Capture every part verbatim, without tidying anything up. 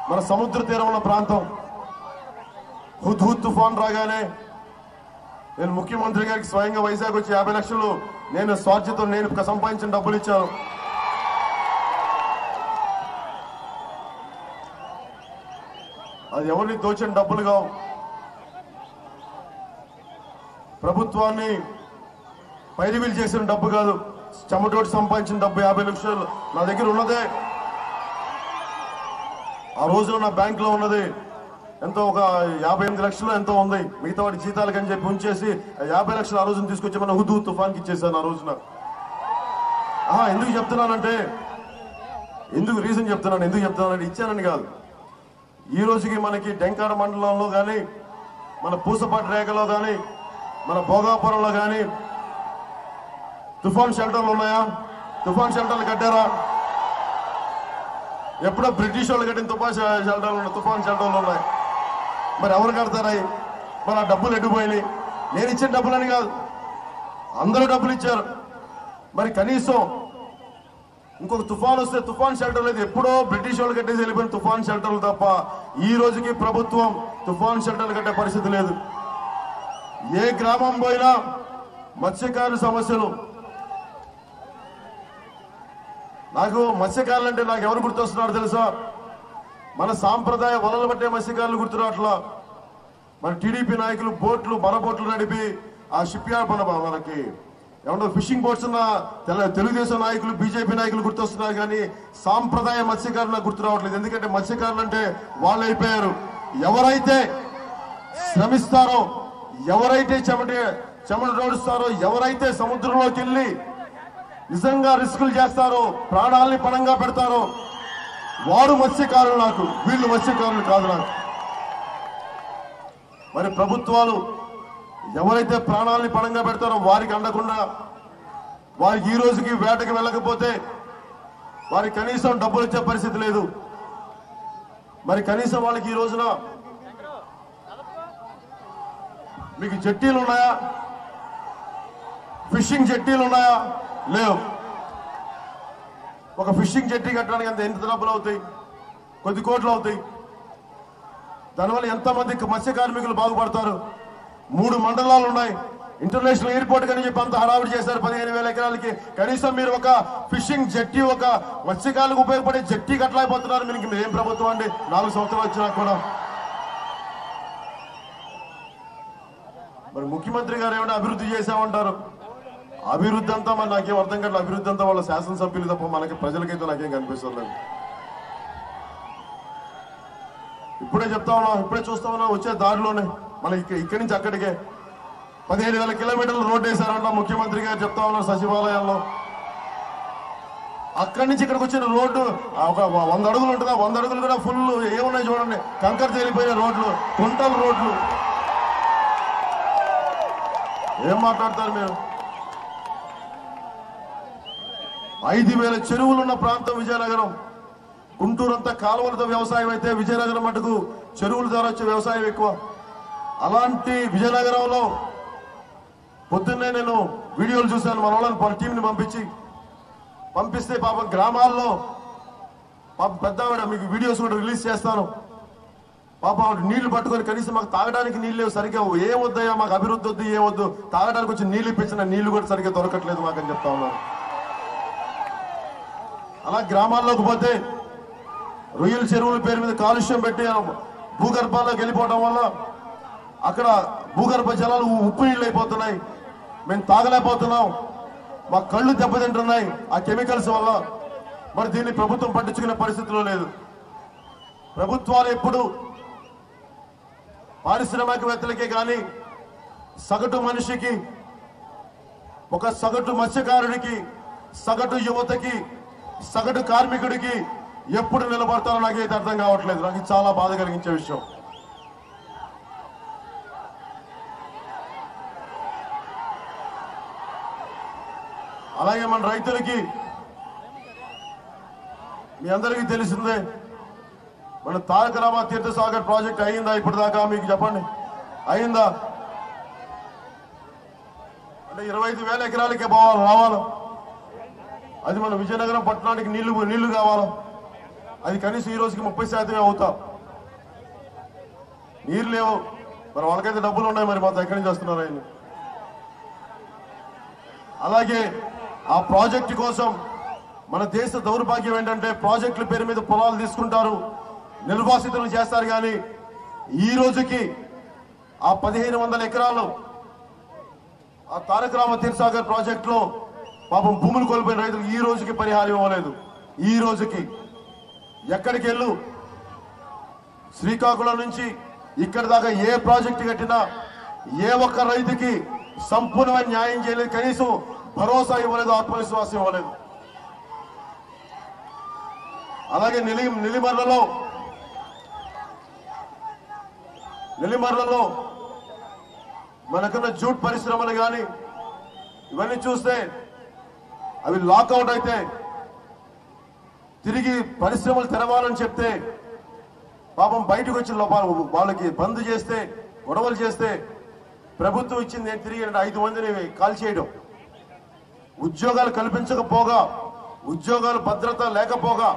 మన సముద్ర తీరం ఉన్న ప్రాంతం హుద్హుద్ తుఫాన్ రాగానే నేను ముఖ్యమంత్రి గారికి స్వయంగా వైజాగ్ వచ్చి యాభై లక్షలు నేను స్వార్థతో నేను సంపాదించిన డబ్బులు ఇచ్చాను. అది ఎవరిని దోచిన డబ్బులు కావు. ప్రభుత్వాన్ని పైరివిల్ చేసిన డబ్బు కాదు, చెమటోటి సంపాదించిన డబ్బు యాభై లక్షలు నా దగ్గర ఉన్నదే. ఆ రోజున నా బ్యాంక్ లో ఉన్నది ఎంతో ఒక యాభై ఎనిమిది లక్షలు ఎంతో ఉంది. మిగతా వాడి జీతాలకు అని చెప్పి ఉంచేసి యాభై లక్షలు ఆ రోజున తీసుకొచ్చి మన హుద్హుద్ తుఫాన్కి ఇచ్చేసాను ఆ రోజున. ఆహా ఎందుకు చెప్తున్నానంటే ఎందుకు రీజన్ చెప్తున్నాను ఎందుకు చెప్తున్నానంటే ఇచ్చానని కాదు. ఈ రోజుకి మనకి డెంకాడ మండలంలో కానీ మన పూసపాటి రేఖలో కానీ మన భోగాపురంలో కానీ తుఫాన్ షెల్టర్లు ఉన్నాయా? తుఫాన్ షెల్టర్లు కట్టారా? ఎప్పుడో బ్రిటిష్ వాళ్ళు కట్టిన తుఫాన్ షెల్టర్లు ఉన్నాయి, తుఫాన్ షెల్టర్లు ఉన్నాయి. మరి ఎవరు కడతారా? మరి ఆ డబ్బులు ఎడ్డిపోయినాయి. నేను ఇచ్చిన డబ్బులని కాదు, అందరూ డబ్బులు ఇచ్చారు. మరి కనీసం ఇంకొక తుఫాన్ వస్తే తుఫాన్ షెల్టర్ లేదు. ఎప్పుడో బ్రిటిష్ వాళ్ళు కట్టేసి వెళ్ళిపోయిన తుఫాన్ షెల్టర్లు తప్ప ఈ రోజుకి ప్రభుత్వం తుఫాన్ షెల్టర్లు కట్టే పరిస్థితి లేదు. ఏ గ్రామం పోయినా మత్స్యకారుల సమస్యలు. నాకు మత్స్యకారులు అంటే నాకు ఎవరు గుర్తొస్తున్నారు తెలుసా? మన సాంప్రదాయ వలలు పట్టే మత్స్యకారులు గుర్తురాట్లా. మన టీడీపీ నాయకులు బోట్లు మన బోట్లు నడిపి ఆ షిప్ యార్డ్ మన మనకి ఏమంటారు ఫిషింగ్ బోట్స్ ఉన్న తెలుగుదేశం నాయకులు బీజేపీ నాయకులు గుర్తొస్తున్నారు, కానీ సాంప్రదాయ మత్స్యకారులు నాకు గుర్తు రావట్లేదు. ఎందుకంటే మత్స్యకారులు అంటే వాళ్ళు అయిపోయారు. ఎవరైతే శ్రమిస్తారో, ఎవరైతే చెమట చెమట రోడుస్తారో, ఎవరైతే సముద్రంలోకి వెళ్ళి నిజంగా రిస్కులు చేస్తారో, ప్రాణాలని పణంగా పెడతారో వారు మత్స్యకారులు. నాకు వీళ్ళు మత్స్యకారులు కాదు నాకు. మరి ప్రభుత్వాలు ఎవరైతే ప్రాణాలని పణంగా పెడతారో వారికి అందకుండా వారికి ఈ రోజుకి వేటకి వెళ్ళకపోతే వారికి కనీసం డబ్బులు ఇచ్చే పరిస్థితి లేదు. మరి కనీసం వాళ్ళకి ఈ రోజున మీకు జట్టీలు ఉన్నాయా? ఫిషింగ్ జట్టీలు ఉన్నాయా? లేవు. ఒక ఫిషింగ్ జట్టీ కట్టడానికి అంత ఎంత డబ్బులు అవుతాయి? కొద్ది కోట్లు అవుతాయి. దానివల్ల ఎంతమంది మత్స్య కార్మికులు బాగుపడతారు? మూడు మండలాలు ఉన్నాయి. ఇంటర్నేషనల్ ఎయిర్పోర్ట్ అని చెప్పి అంత హడావిడి చేశారు పదిహేను వేల ఎకరాలకి. కనీసం మీరు ఒక ఫిషింగ్ జట్టీ, ఒక మత్స్యకారులకు ఉపయోగపడే జట్టీ కట్టలేకపోతున్నారు. మీకు మీరు ఏం ప్రభుత్వం అండి? నాలుగు సంవత్సరాలు వచ్చినా కూడా. మరి ముఖ్యమంత్రి గారు ఏమైనా అభివృద్ధి చేశామంటారు. అభివృద్ధి అంతా మరి నాకేం అర్థం కాదు. అభివృద్ధి అంతా వాళ్ళ శాసనసభ్యులు తప్ప మనకి ప్రజలకైతే నాకేం కనిపిస్తలేదు. ఇప్పుడే చెప్తా ఉన్నాం, ఇప్పుడే చూస్తా ఉన్నాం, వచ్చే దారిలోనే మన ఇక్కడి నుంచి అక్కడికే పదిహేను వేల కిలోమీటర్లు రోడ్డు వేశారంట ముఖ్యమంత్రి గారు చెప్తా ఉన్నారు సచివాలయంలో. అక్కడి నుంచి ఇక్కడికి వచ్చిన రోడ్డు ఒక వంద అడుగులు ఉంటుందా? వంద అడుగులు కూడా ఫుల్ ఏమున్నాయి చూడండి, కంకర తేలిపోయిన రోడ్లు, కుంటల రోడ్లు. ఏం మాట్లాడతారు మీరు? ఐదు వేల చెరువులున్న ప్రాంతం విజయనగరం. గుంటూరు అంతా కాలువలతో వ్యవసాయం అయితే విజయనగరం మటుకు చెరువుల ద్వారా వచ్చే వ్యవసాయం ఎక్కువ. అలాంటి విజయనగరంలో పొద్దున్నే నేను వీడియోలు చూశాను. మన వాళ్ళని టీంని పంపించి పంపిస్తే పాపం గ్రామాల్లో పాపం పెద్ద ఆవిడ, మీకు వీడియోస్ కూడా రిలీజ్ చేస్తాను, పాపం ఆవిడ నీళ్లు పట్టుకొని కనీసం మాకు తాగడానికి నీళ్ళు లేవు సరిగ్గా. ఏం వద్దయ్యా మాకు అభివృద్ధి వద్దు, ఏ వద్దు, తాగడానికి వచ్చి నీళ్ళు ఇప్పించిన నీళ్లు కూడా సరిగ్గా దొరకట్లేదు మాకని చెప్తా ఉన్నారు. అలా గ్రామాల్లోకి పోతే రొయ్యల చెరువుల పేరు మీద కాలుష్యం పెట్టి భూగర్భాల్లోకి వెళ్ళిపోవడం వల్ల అక్కడ భూగర్భ జలాలు ఉప్పు నీళ్ళు అయిపోతున్నాయి. మేము తాగలేకపోతున్నాం, మా కళ్ళు దెబ్బతింటున్నాయి ఆ కెమికల్స్ వల్ల. మరి దీన్ని ప్రభుత్వం పట్టించుకునే పరిస్థితిలో లేదు. ప్రభుత్వాలు ఎప్పుడు పారిశ్రామికవేత్తలకే కానీ సగటు మనిషికి, ఒక సగటు మత్స్యకారుడికి, సగటు యువతకి, సగటు కార్మికుడికి ఎప్పుడు నిలబడతారో నాకైతే అర్థం కావట్లేదు. నాకు చాలా బాధ కలిగించే విషయం. అలాగే మన రైతులకి మీ అందరికీ తెలిసిందే, మన తారక రామ తీర్థసాగర్ ప్రాజెక్ట్ అయిందా ఇప్పటిదాకా? మీకు చెప్పండి, అయిందా? అంటే ఇరవై ఐదు వేల ఎకరాలకే పోవాలి రావాలి. అది మన విజయనగరం పట్టణానికి నీళ్లు నీళ్లు కావాలి. అది కనీసం ఈ రోజుకి ముప్పై శాతమే అవుతా. నీరు లేవు, మరి వాళ్ళకైతే డబ్బులు ఉన్నాయి, మరి మాతో ఎక్కడి నుంచి వస్తున్నారు ఆయన. అలాగే ఆ ప్రాజెక్టు కోసం మన దేశ దౌర్భాగ్యం ఏంటంటే ప్రాజెక్టుల పేరు మీద పొలాలు తీసుకుంటారు, నిర్వాసితులు చేస్తారు. కానీ ఈ రోజుకి ఆ పదిహేను వందల ఎకరాలు ఆ తారక రామ తీర్థసాగర్ ప్రాజెక్టులో పాపం భూములు కోల్పోయిన రైతులు ఈ రోజుకి పరిహారం ఇవ్వలేదు. ఈ రోజుకి ఎక్కడికి వెళ్ళు, శ్రీకాకుళం నుంచి ఇక్కడి దాకా ఏ ప్రాజెక్టు కట్టినా ఏ ఒక్క రైతుకి సంపూర్ణమైన న్యాయం చేయలేదు, కనీసం భరోసా ఇవ్వలేదు, ఆత్మవిశ్వాసం ఇవ్వలేదు. అలాగే నిలి నిలిమర్లలో నిలిమర్లలో మనకున్న జూట్ పరిశ్రమలు కానీ ఇవన్నీ చూస్తే అవి లాకౌట్ అయితే తిరిగి పరిశ్రమలు తెరవాలని చెప్తే పాపం బయటకు వచ్చిన వాళ్ళకి బంద్ చేస్తే గొడవలు చేస్తే ప్రభుత్వం ఇచ్చింది నేను తిరిగి ఐదు మందిని కాల్ చేయడం, ఉద్యోగాలు కల్పించకపోగా, ఉద్యోగాలు భద్రత లేకపోగా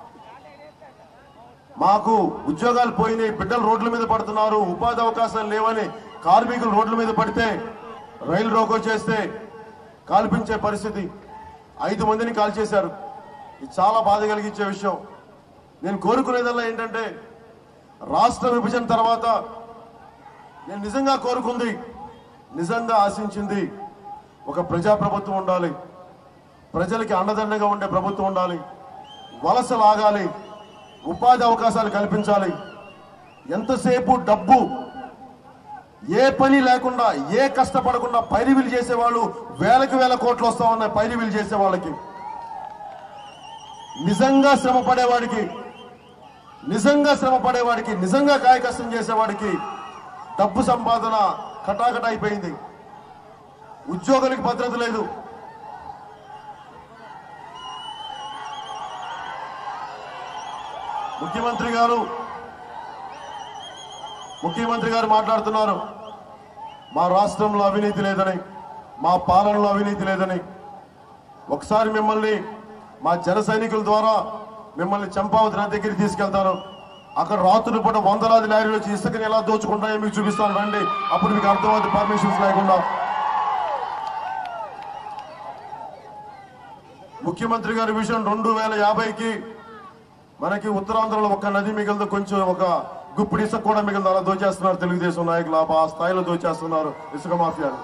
మాకు ఉద్యోగాలు పోయినాయి, బిడ్డలు రోడ్ల మీద పడుతున్నారు, ఉపాధి అవకాశాలు లేవని కార్మికులు రోడ్ల మీద పడితే రైలు రోకో చేస్తే కాల్పించే పరిస్థితి. ఐదు మందిని కాల్ చేశారు. ఇది చాలా బాధ కలిగించే విషయం. నేను కోరుకునేదల్లా ఏంటంటే రాష్ట్ర విభజన తర్వాత నేను నిజంగా కోరుకుంది, నిజంగా ఆశించింది ఒక ప్రజాప్రభుత్వం ఉండాలి, ప్రజలకి అండదండగా ఉండే ప్రభుత్వం ఉండాలి, వలసలు ఆగాలి, ఉపాధి అవకాశాలు కల్పించాలి. ఎంతసేపు డబ్బు, ఏ పని లేకుండా, ఏ కష్టపడకుండా పైరివిలు చేసేవాళ్ళు వేలకు వేల కోట్లు వస్తా ఉన్నాయి. పైరివిలు చేసే వాళ్ళకి, నిజంగా శ్రమ పడేవాడికి, నిజంగా శ్రమ పడేవాడికి, నిజంగా కాయ కష్టం చేసేవాడికి డబ్బు సంపాదన కటాకట అయిపోయింది. ఉద్యోగులకి భద్రత లేదు. ముఖ్యమంత్రి గారు ముఖ్యమంత్రి గారు మాట్లాడుతున్నారు మా రాష్ట్రంలో అవినీతి లేదని, మా పాలనలో అవినీతి లేదని. ఒకసారి మిమ్మల్ని మా జన సైనికుల ద్వారా మిమ్మల్ని చంపావతి నది దగ్గరికి తీసుకెళ్తాను. అక్కడ రాత్రులు పూట వందలాది లారీలు వచ్చి ఇసుకని ఎలా దోచుకుంటాయో మీకు చూపిస్తాను, రండి. అప్పుడు మీకు అర్థమవుతుంది పర్మిషన్స్ లేకుండా. ముఖ్యమంత్రి గారి విషయం రెండు వేల యాభైకి మనకి ఉత్తరాంధ్రలో ఒక నది మిగిలింది, కొంచెం ఒక గుప్పుడు ఇసుక కూడా మిగిలింది. అలా దోచేస్తున్నారు తెలుగుదేశం నాయకులు, ఆ స్థాయిలో దోచేస్తున్నారు ఇసుక మాఫియాలు.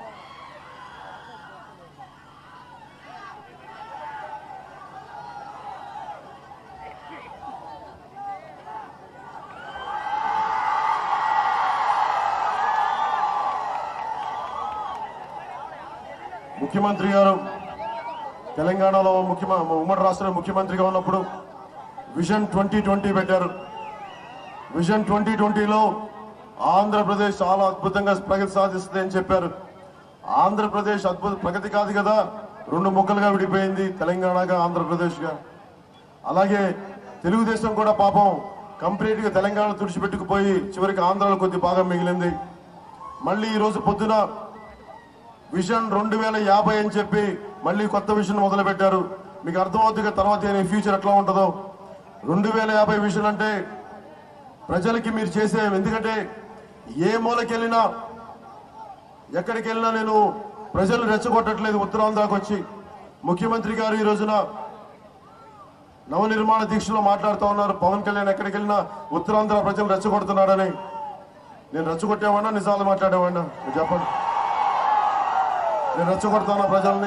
ముఖ్యమంత్రి గారు తెలంగాణలో ముఖ్యమంత్రి ఉమ్మడి రాష్ట్రంలో ముఖ్యమంత్రిగా ఉన్నప్పుడు విజన్ ట్వంటీ ట్వంటీ పెట్టారు. విజన్ ట్వంటీ ట్వంటీలో ఆంధ్రప్రదేశ్ చాలా అద్భుతంగా ప్రగతి సాధిస్తుంది అని చెప్పారు. ఆంధ్రప్రదేశ్ అద్భుత ప్రగతి కాదు కదా, రెండు ముక్కలుగా విడిపోయింది, తెలంగాణగా ఆంధ్రప్రదేశ్గా. అలాగే తెలుగుదేశం కూడా పాపం కంప్లీట్ గా తెలంగాణ తుడిచిపెట్టుకుపోయి చివరికి ఆంధ్రాలో కొద్ది భాగం మిగిలింది. మళ్ళీ ఈ రోజు పొద్దున విజన్ రెండు వేల యాభై అని చెప్పి మళ్ళీ కొత్త విజన్ మొదలు పెట్టారు. మీకు అర్థమవుతుంది తర్వాత ఫ్యూచర్ ఎట్లా ఉంటుందో. రెండు వేల యాభై విజన్ అంటే ప్రజలకి మీరు చేసే, ఎందుకంటే ఏ మూలకెళ్ళినా ఎక్కడికి వెళ్ళినా నేను ప్రజలు రెచ్చగొట్టట్లేదు. ఉత్తరాంధ్రకు వచ్చి ముఖ్యమంత్రి గారు ఈ రోజున నవనిర్మాణ దీక్షలో మాట్లాడుతూ ఉన్నారు. పవన్ కళ్యాణ్ ఎక్కడికి వెళ్ళినా ఉత్తరాంధ్ర ప్రజలు రెచ్చగొడుతున్నాడని. నేను రెచ్చగొట్టేవాడినా నిజాలు మాట్లాడేవాడినా మీరు చెప్పండి? నేను రెచ్చగొడతానా ప్రజల్ని?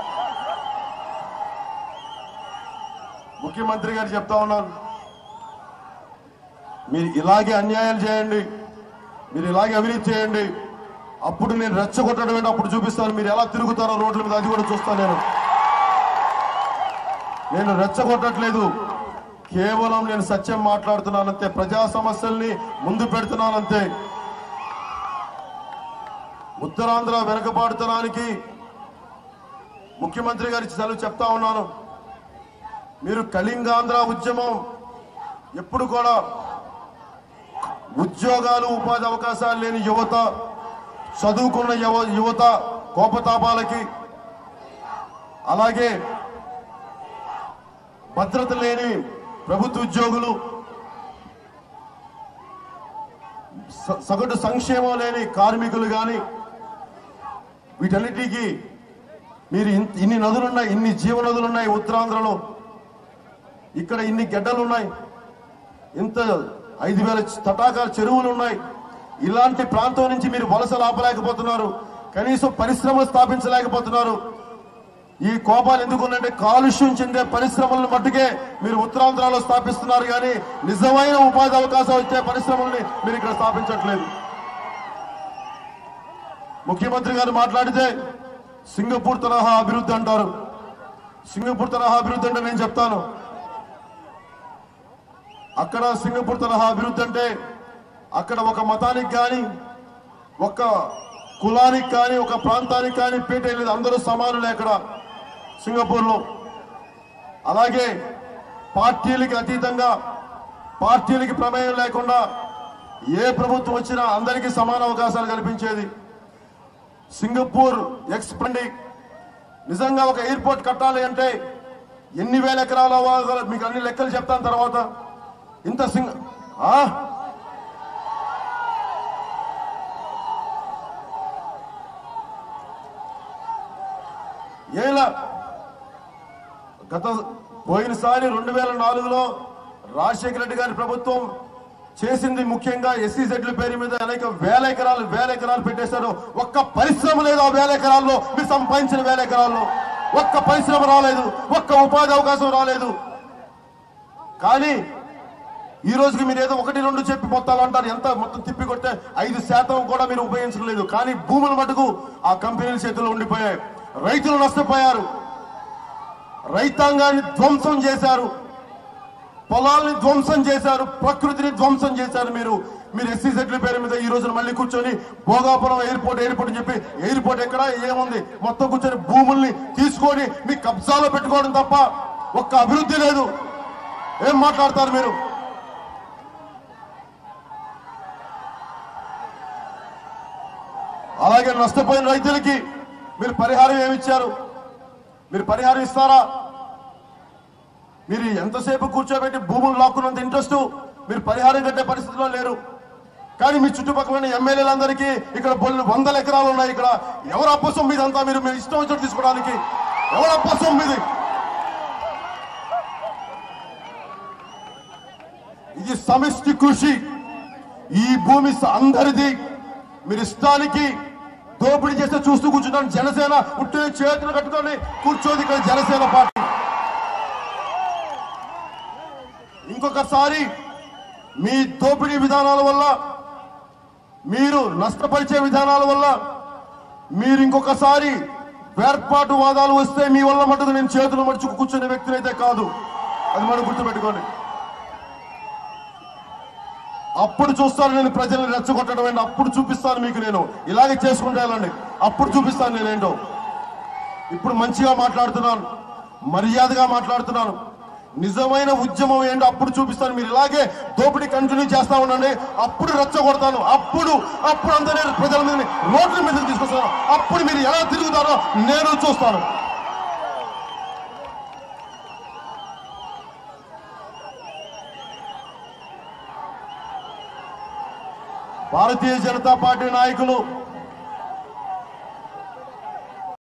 ముఖ్యమంత్రి గారు చెప్తా ఉన్నాను, మీరు ఇలాగే అన్యాయాలు చేయండి, మీరు ఇలాగే అవినీతి చేయండి, అప్పుడు నేను రెచ్చగొట్టడం ఏంటి అప్పుడు చూపిస్తాను, మీరు ఎలా తిరుగుతారో రోడ్ల మీద అది కూడా చూస్తాను. నేను నేను రెచ్చగొట్టట్లేదు, కేవలం నేను సత్యం మాట్లాడుతున్నానంతే, ప్రజా సమస్యల్ని ముందు పెడుతున్నానంతే. ఉత్తరాంధ్ర వెనకబాటుతనానికి ముఖ్యమంత్రి గారికి సెలవు చెప్తా ఉన్నాను. మీరు కళింగాంధ్ర ఉద్యమం ఎప్పుడు కూడా ఉద్యోగాలు ఉపాధి అవకాశాలు లేని యువత, చదువుకున్న యువత కోపతాపాలకి, అలాగే భద్రత లేని ప్రభుత్వ ఉద్యోగులు, సగటు సంక్షేమం లేని కార్మికులు కానీ వీటన్నిటికీ మీరు ఇన్ని నదులున్నాయి, ఇన్ని జీవనదులున్నాయి ఉత్తరాంధ్రలో, ఇక్కడ ఇన్ని గడ్డలున్నాయి, ఇంత ఐదు వేల తటాకాల చెరువులు ఉన్నాయి. ఇలాంటి ప్రాంతం నుంచి మీరు వలసలు ఆపలేకపోతున్నారు, కనీసం పరిశ్రమలు స్థాపించలేకపోతున్నారు. ఈ కోపాలు ఎందుకున్నంటే కాలుష్యం చెందే పరిశ్రమలను మట్టుకే మీరు ఉత్తరాంధ్రలో స్థాపిస్తున్నారు, కానీ నిజమైన ఉపాధి అవకాశం వచ్చే పరిశ్రమల్ని మీరు ఇక్కడ స్థాపించట్లేదు. ముఖ్యమంత్రి గారు మాట్లాడితే సింగపూర్ తరహా అభివృద్ధి అంటారు. సింగపూర్ తరహా అభివృద్ధి అంటే నేను చెప్తాను, అక్కడ సింగపూర్ తరహా అభివృద్ధి అంటే అక్కడ ఒక మతానికి కానీ ఒక కులానికి కానీ ఒక ప్రాంతానికి కానీ పీట లేదు, అందరూ సమానులే అక్కడ సింగపూర్లో. అలాగే పార్టీలకి అతీతంగా, పార్టీలకి ప్రమేయం లేకుండా ఏ ప్రభుత్వం వచ్చినా అందరికీ సమాన అవకాశాలు కల్పించేది సింగపూర్. ఎక్స్పెండి నిజంగా ఒక ఎయిర్పోర్ట్ కట్టాలి అంటే ఎన్ని వేల ఎకరాలు అవ్వాలి మీకు అన్ని లెక్కలు చెప్తాను తర్వాత. ఇంత సింగ ఏలా గత పోయినసారి రెండు వేల నాలుగులో రాజశేఖర రెడ్డి గారి ప్రభుత్వం చేసింది ముఖ్యంగా ఎస్సీ జెడ్ల పేరు మీద అనేక వేల ఎకరాలు వేల ఎకరాలు పెట్టేశారు. ఒక్క పరిశ్రమ లేదు ఆ వేల ఎకరాల్లో, మీరు సంపాదించిన వేల ఎకరాల్లో ఒక్క పరిశ్రమ రాలేదు, ఒక్క ఉపాధి అవకాశం రాలేదు. కానీ ఈ రోజుకి మీరు ఏదో ఒకటి రెండు చెప్పి మొత్తాలు అంటారు, ఎంత మొత్తం తిప్పి కొట్టే ఐదు శాతం కూడా మీరు ఉపయోగించలేదు. కానీ భూముల మటుకు ఆ కంపెనీల చేతుల్లో ఉండిపోయాయి. రైతులు నష్టపోయారు, రైతాంగాన్ని ధ్వంసం చేశారు, పొలాల్ని ధ్వంసం చేశారు, ప్రకృతిని ధ్వంసం చేశారు. మీరు మీరు ఎస్సీ సెట్ల పేరు మీద ఈ రోజున మళ్ళీ కూర్చొని భోగాపురం ఎయిర్పోర్ట్ ఎయిర్పోర్ట్ అని చెప్పి, ఎయిర్పోర్ట్ ఎక్కడ ఏముంది, మొత్తం కూర్చొని భూముల్ని తీసుకొని మీ కబ్జాలో పెట్టుకోవడం తప్ప ఒక్క అభివృద్ధి లేదు. ఏం మాట్లాడతారు మీరు? అలాగే నష్టపోయిన రైతులకి మీరు పరిహారం ఏమిచ్చారు? మీరు పరిహారం ఇస్తారా? మీరు ఎంతసేపు కూర్చోబెట్టి భూములు లాక్కున్నంత ఇంట్రెస్ట్ మీరు పరిహారం కట్టే పరిస్థితిలో లేరు. కానీ మీ చుట్టుపక్కల ఎమ్మెల్యేలందరికీ ఇక్కడ వందల ఎకరాలు ఉన్నాయి. ఇక్కడ ఎవరు అప్పసం ఇదంతా? మీరు మీరు ఇష్టం వచ్చినట్టు తీసుకోవడానికి ఎవరు అప్పసం ఇది? ఇది సమిష్టి కృషి. ఈ భూమి అందరిది. మీరు ఇష్టానికి దోపిడీ చేస్తే చూస్తూ కూర్చుంటాను. జనసేన పుట్టిన చేతులు కట్టుకొని కూర్చోది ఇక్కడ జనసేన పార్టీ. ఇంకొకసారి మీ దోపిడీ విధానాల వల్ల, మీరు నష్టపరిచే విధానాల వల్ల మీరు ఇంకొకసారి వేర్పాటు వాదాలు వస్తే మీ వల్ల మటుకు నేను చేతులు మడుచుకు కూర్చునే వ్యక్తిని అయితే కాదు. అది మనం గుర్తుపెట్టుకోండి. అప్పుడు చూస్తాను నేను ప్రజల్ని రెచ్చగొట్టడం ఏంటి, అప్పుడు చూపిస్తాను మీకు. నేను ఇలాగే చేసుకుంటే వెళ్ళండి, అప్పుడు చూపిస్తాను నేనేంటో. ఇప్పుడు మంచిగా మాట్లాడుతున్నాను, మర్యాదగా మాట్లాడుతున్నాను. నిజమైన ఉద్యమం ఏంటో అప్పుడు చూపిస్తాను. మీరు ఇలాగే దోపిడీ కంటిన్యూ చేస్తా ఉండండి, అప్పుడు రెచ్చగొడతాను. అప్పుడు అప్పుడు అంతా నేను ప్రజల మీద రోడ్ల మీద తీసుకొస్తాను. అప్పుడు మీరు ఎలా తిరుగుతారో నేను చూస్తాను. భారతీయ జనతా పార్టీ నాయకులు